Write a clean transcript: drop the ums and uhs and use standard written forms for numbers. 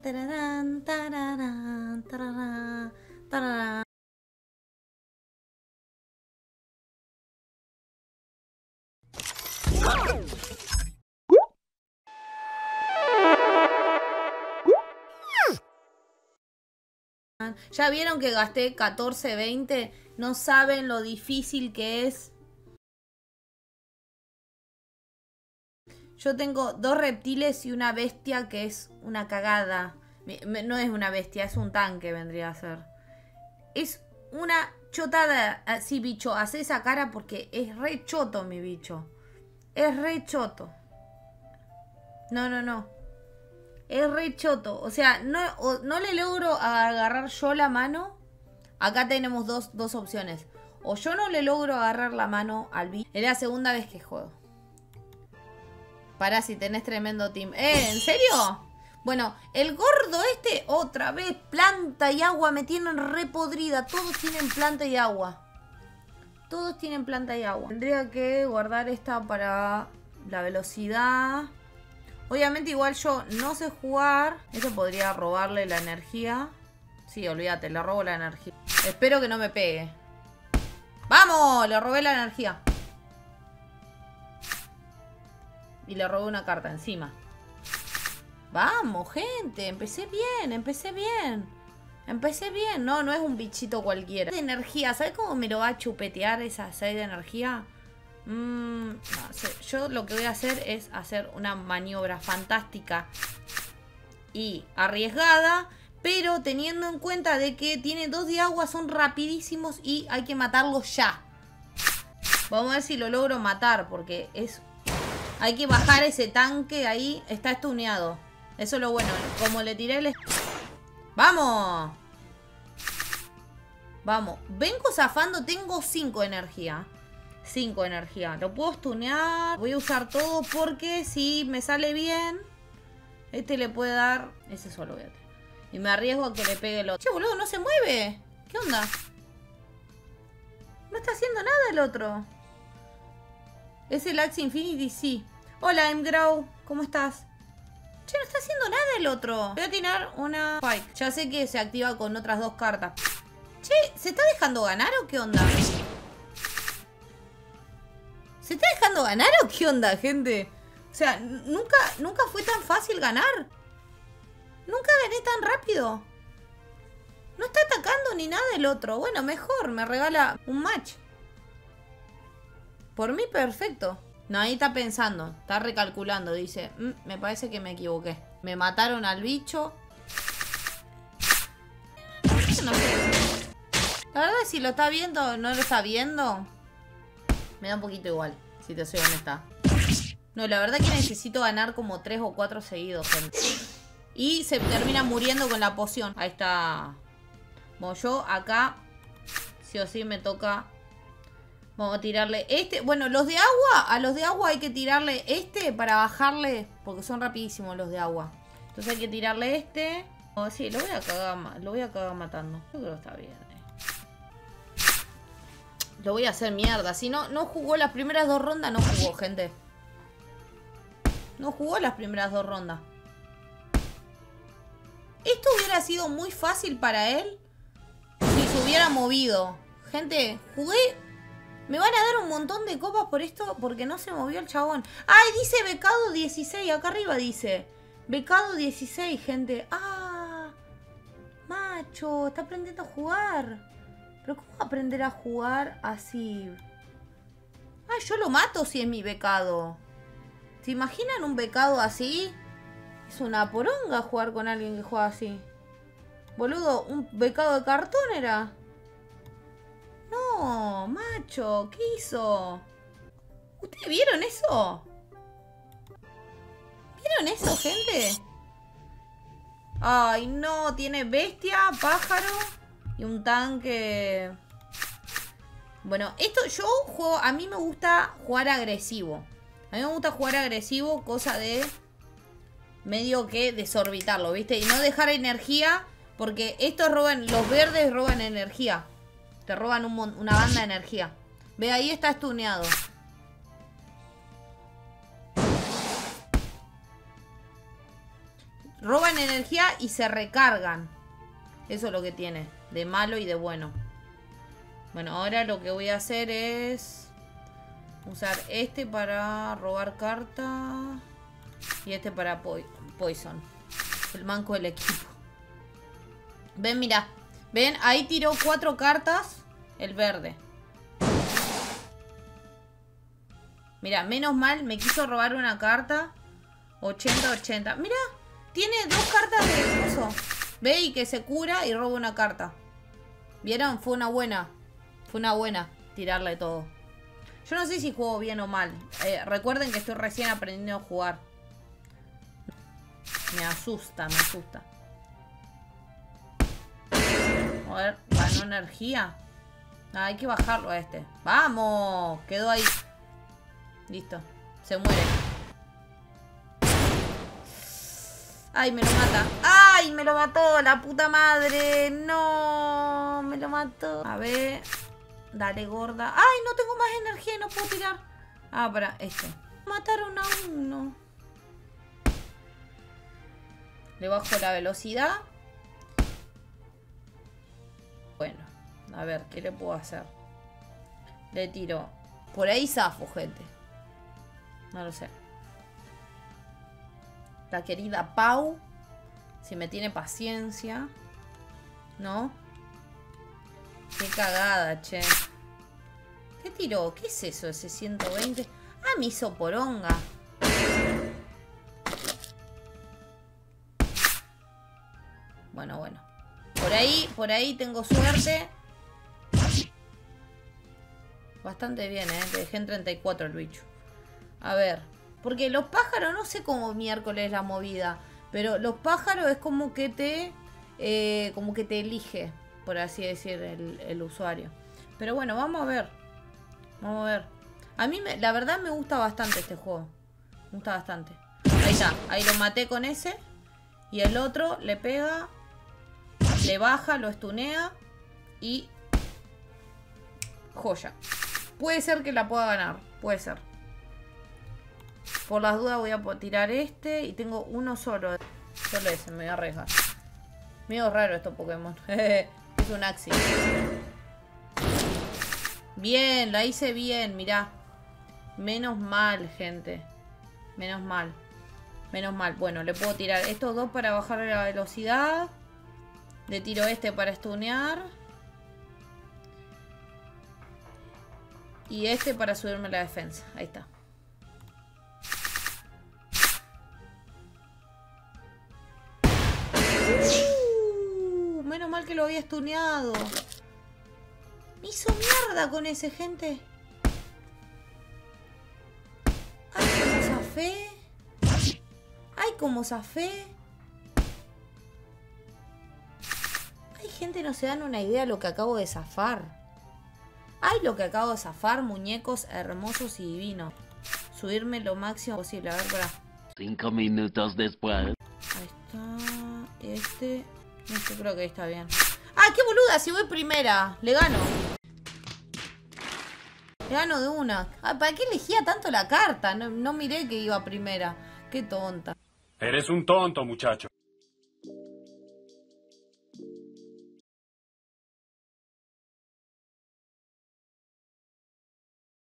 Tararán, tararán, tararán, tararán. Ya vieron que gasté 14.20. No saben lo difícil que es. Yo tengo 2 reptiles y una bestia que es una cagada. No es una bestia, es un tanque, vendría a ser. Es una chotada. Así, bicho, hace esa cara porque es re choto, mi bicho. Es re choto. No. Es re choto. O sea, no le logro agarrar yo la mano. Acá tenemos dos opciones. O yo no le logro agarrar la mano al bicho. Es la segunda vez que juego. Pará si tenés tremendo team. ¿En serio? Bueno, el gordo este, otra vez, planta y agua, me tienen re podrida. Todos tienen planta y agua. Todos tienen planta y agua. Tendría que guardar esta para la velocidad. Obviamente igual yo no sé jugar. Esto podría robarle la energía. Sí, olvídate, le robo la energía. Espero que no me pegue. ¡Vamos! Le robé la energía. Y le robé una carta encima. Vamos, gente. Empecé bien. No es un bichito cualquiera. De energía. ¿Sabes cómo me lo va a chupetear esa 6 de energía? No sé. Yo lo que voy a hacer es hacer una maniobra fantástica y arriesgada, pero teniendo en cuenta de que tiene 2 de agua, son rapidísimos y hay que matarlos ya. Vamos a ver si lo logro matar, porque es... Hay que bajar ese tanque ahí. Está stuneado. Eso es lo bueno. Como le tiré el... ¡Vamos! Vamos. Vengo zafando. Tengo 5 energía. 5 energía. Lo puedo stunear. Voy a usar todo porque si me sale bien, este le puede dar... Ese solo voy a tener. Y me arriesgo a que le pegue el otro. Che, boludo, no se mueve. ¿Qué onda? No está haciendo nada el otro. ¿Es el Axe Infinity? Sí. Hola, Mgrow. ¿Cómo estás? Che, no está haciendo nada el otro. Voy a tirar una Spike. Ya sé que se activa con otras 2 cartas. Che, ¿se está dejando ganar o qué onda? ¿Se está dejando ganar o qué onda, gente? O sea, nunca fue tan fácil ganar. Nunca gané tan rápido. No está atacando ni nada el otro. Bueno, mejor. Me regala un match. Por mí, perfecto. No, ahí está pensando. Está recalculando. Dice, me parece que me equivoqué. Me mataron al bicho. No sé. La verdad, si lo está viendo o no lo está viendo, me da un poquito igual, si te soy honesta. No, la verdad que necesito ganar como 3 o 4 seguidos, gente. Y se termina muriendo con la poción. Ahí está. Bueno, yo acá sí o sí me toca... Vamos a tirarle este. Bueno, los de agua. A los de agua hay que tirarle este para bajarle. Porque son rapidísimos los de agua. Entonces hay que tirarle este. Oh, sí, lo voy a cagar matando. Yo creo que está bien. Lo voy a hacer mierda. Si no jugó las primeras 2 rondas, no jugó, gente. No jugó las primeras 2 rondas. Esto hubiera sido muy fácil para él si se hubiera movido. Gente, jugué... Me van a dar un montón de copas por esto porque no se movió el chabón. ¡Ay! Dice becado 16. Acá arriba dice. Becado 16, gente. ¡Ah! Macho, está aprendiendo a jugar. Pero ¿cómo aprender a jugar así? ¡Ah! Yo lo mato si es mi becado. ¿Se imaginan un becado así? Es una poronga jugar con alguien que juega así. Boludo, ¿un becado de cartón era? No, macho, ¿qué hizo? ¿Ustedes vieron eso? ¿Vieron eso, gente? Ay, no, tiene bestia, pájaro y un tanque. Bueno, esto yo juego, a mí me gusta jugar agresivo. A mí me gusta jugar agresivo, cosa de medio que desorbitarlo, ¿viste? Y no dejar energía, porque estos roban, los verdes roban energía. Te roban una banda de energía. Ve, ahí está stuneado. roban energía y se recargan. Eso es lo que tiene, de malo y de bueno. Bueno, ahora lo que voy a hacer es usar este para robar carta y este para poison. El manco del equipo. Ven, mira. Ven, ahí tiró 4 cartas el verde. Mira, menos mal me quiso robar una carta. 80-80. Mira, tiene 2 cartas de eso. Ve y que se cura y roba una carta. ¿Vieron? Fue una buena. Fue una buena tirarle todo. Yo no sé si juego bien o mal. Recuerden que estoy recién aprendiendo a jugar. Me asusta, me asusta. A ver, ganó energía. Ah, hay que bajarlo a este. ¡Vamos! Quedó ahí. Listo. Se muere. ¡Ay, me lo mata! ¡Ay, me lo mató! ¡La puta madre! ¡No! Me lo mató. A ver. Dale, gorda. ¡Ay, no tengo más energía y no puedo tirar! Ah, para este. Mataron a uno. Le bajo la velocidad. Bueno, a ver, ¿qué le puedo hacer? Le tiro. Por ahí zafo, gente. No lo sé. La querida Pau. Si me tiene paciencia. ¿No? Qué cagada, che. ¿Qué tiró? ¿Qué es eso? Ese 120. Ah, me hizo poronga. Bueno, bueno. Por ahí tengo suerte. Bastante bien, Te dejé en 34 el bicho. A ver. Porque los pájaros, no sé cómo miércoles la movida. Pero los pájaros es como que te elige, por así decir, el usuario. Pero bueno, vamos a ver. Vamos a ver. A mí, la verdad, me gusta bastante este juego. Me gusta bastante. Ahí está. Ahí lo maté con ese. Y el otro le pega. Le baja, lo estunea. Y... joya. Puede ser que la pueda ganar. Puede ser. Por las dudas voy a tirar este. Y tengo uno solo. Solo ese, me voy a arriesgar. Medio raro estos Pokémon. Es un Axi. Bien, la hice bien, mirá. Menos mal, gente. Menos mal. Menos mal. Bueno, le puedo tirar estos dos para bajar la velocidad. Le tiro este para stunear. Y este para subirme la defensa. Ahí está. Menos mal que lo había stuneado. Me hizo mierda con ese, gente. Ay, cómo zafé. Ay, cómo zafé. Ay, gente, no se dan una idea de lo que acabo de zafar. Ay, lo que acabo de zafar, muñecos hermosos y divinos. Subirme lo máximo posible. A ver, para. 5 minutos después. Ahí está. Este. Yo creo que está bien. ¡Ah, qué boluda! Si voy primera. Le gano. Le gano de una. Ah, ¿para qué elegía tanto la carta? No miré que iba primera. Qué tonta. Eres un tonto, muchacho.